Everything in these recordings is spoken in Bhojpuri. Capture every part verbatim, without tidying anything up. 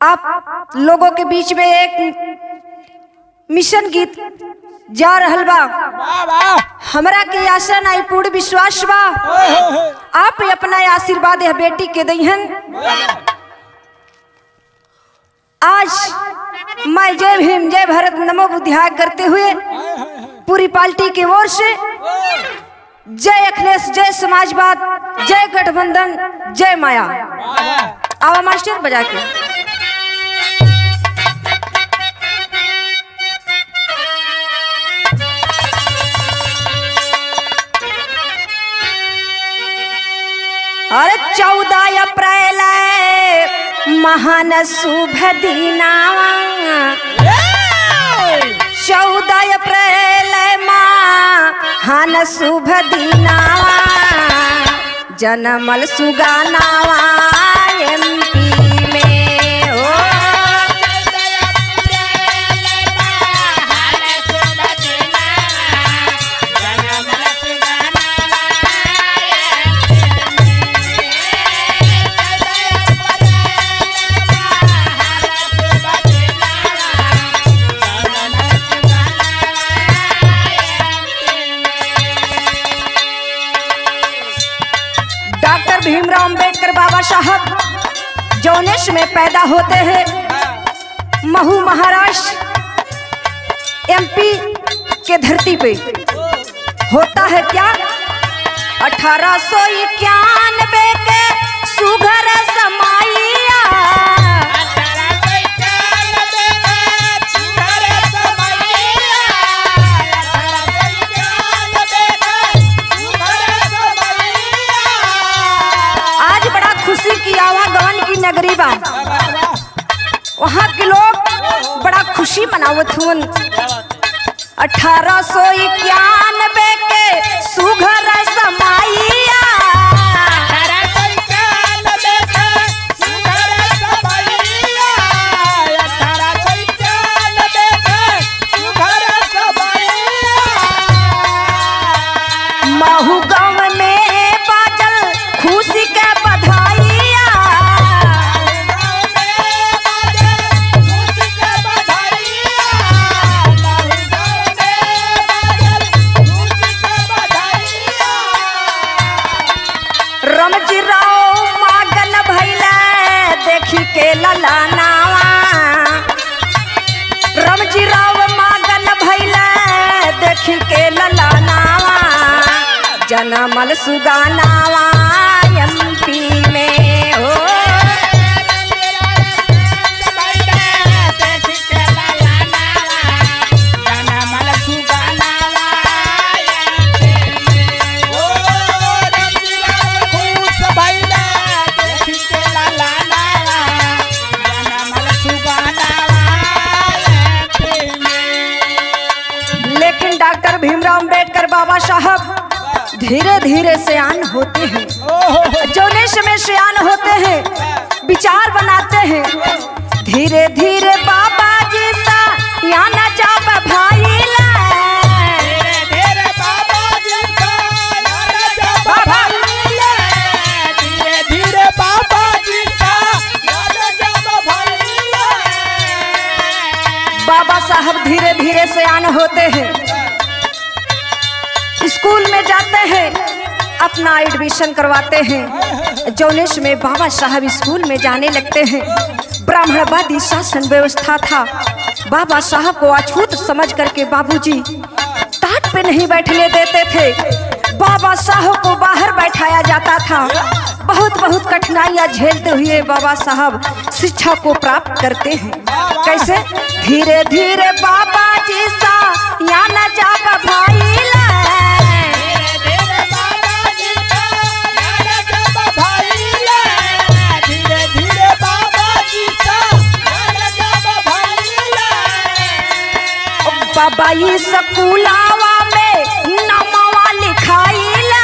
आप लोगों के बीच में एक मिशन गीत जा रहल बा। हमरा के आशा नहीं पूर्ण विश्वास बा आप अपना आशीर्वाद है बेटी के दईहन। आज मैं जय भीम जय भारत नमो बुद्धिया करते हुए पूरी पार्टी की ओर से जय अखिलेश जय समाजवाद जय गठबंधन जय माया। आवा मास्टर बजा के। अरे चौदह अप्रैल महान शुभ दिनावा, चौदह अप्रैल महान शुभ दिनावा, जनमल सुगानावा एमपी में हो। भीमराव अंबेडकर बाबा साहब जौनेश में पैदा होते हैं, महू महाराष्ट्र एमपी के धरती पे होता है क्या अठारह सौ इक्यानवे के सुघर समाइया। नगरी बा वहाँ के लोग बड़ा खुशी मनावत हुन। अठारह सौ इक्यानवे के सुघर समाइया, महू गाँव में बाजल खुशी के बधाई। के ललनावा रमजी राव मागन भैला देखी के ललनावा, जनमल सुगानावा एमपी में हो। डॉक्टर भीमराव अंबेडकर बाबा साहब धीरे धीरे सयान होते हैं, जौनेश में सयान होते हैं विचार बनाते हैं। धीरे धीरे बाबा जी सा या न जाब भाई ला, धीरे धीरे बाबा जी सा या न जाब भाई ला, धीरे धीरे बाबा जी सा या न जाब भाई ला। बाबा साहब धीरे धीरे सयान होते हैं, स्कूल में जाते हैं, अपना एडमिशन करवाते हैं। जौनेश में बाबा साहब स्कूल में जाने लगते हैं। ब्राह्मणवादी शासन व्यवस्था था, बाबा साहब को अछूत समझ करके बाबूजी टाट पे नहीं बैठने देते थे, बाबा साहब को बाहर बैठाया जाता था। बहुत बहुत कठिनाइयां झेलते हुए बाबा साहब शिक्षा को प्राप्त करते हैं। कैसे धीरे धीरे बाबा जी सा या न जाब भाई ला, बाबा ये स्कूलावा में नमवा लिखाई ला,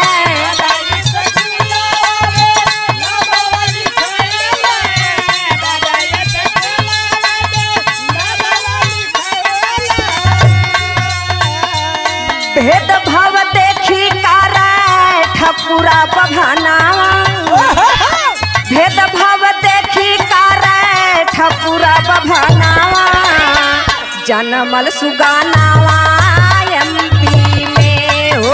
भेद भाव देखी कार ठकुरा बभानावा, भेद भाव देखी कार जनमल सुगानावा एमपी में हो।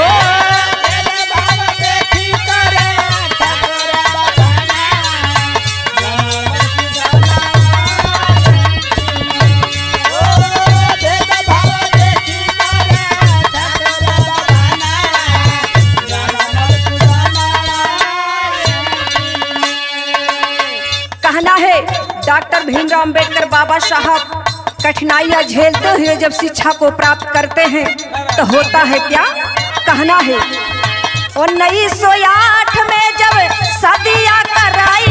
कहना है डॉक्टर भीमराव अंबेडकर बाबा साहब कठिनाइयां झेलते हुए जब शिक्षा को प्राप्त करते हैं तो होता है क्या। कहना है उन्नीस सौ आठ में जब शादियां कराई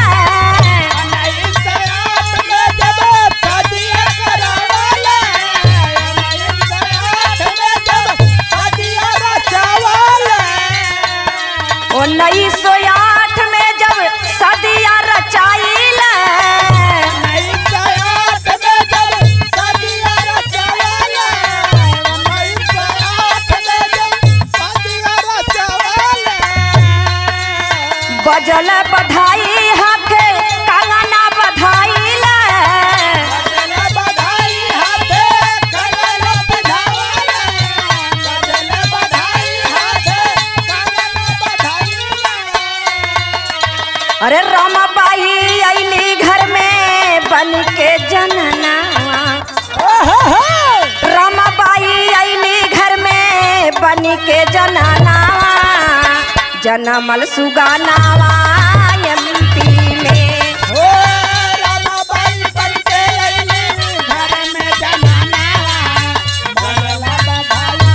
उन्नीस सौ आठ में जब शादियां रचाई बजल बधाई हाथे कंगना बधाई अरे रामाबाई अली घर में बन के जनना रामाबाई अली घर में बन के जनना जनमल सुगानावा एमपी में हो। रामाबाई बन के अइली घर में जनना बजला बधाई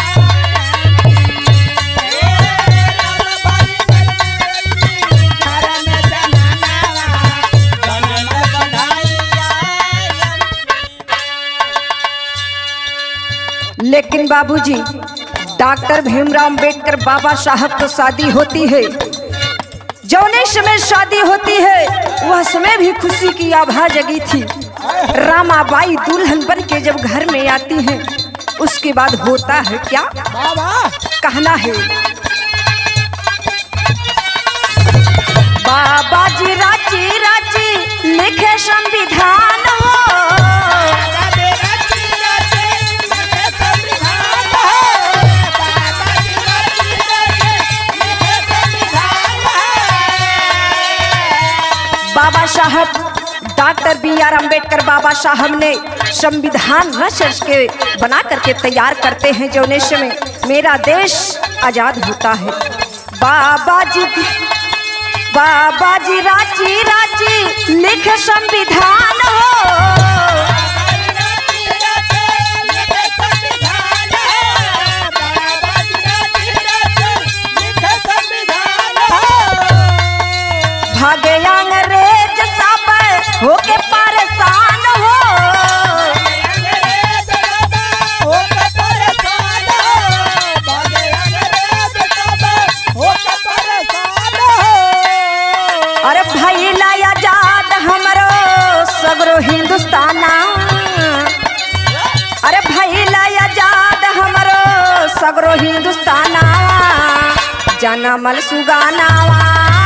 रामाबाई बन के अइली घर में जनना बजला बधाई। लेकिन बाबूजी डॉक्टर भीमराव अंबेडकर बाबा साहब को शादी होती है, जौने समय शादी होती है वह समय भी खुशी की आभा जगी थी। रामाबाई दुल्हन बन के जब घर में आती हैं उसके बाद होता है क्या। कहना है बाबा जी राची राची लिखे संविधान हो बाबा साहब डॉक्टर बी आर अम्बेडकर बाबा साहब ने संविधान रच रच के बना करके तैयार करते हैं जौने में मेरा देश आजाद होता है। बाबा जी बाबा जी राची राची लिख संविधान हो भागे अंग्रेज सब होके परेशान हो अरे भइला आजाद हमरो सगरो हिंदुस्ताना अरे भइला आजाद हमरो सगरो हिंदुस्ताना जनमल सुगानावा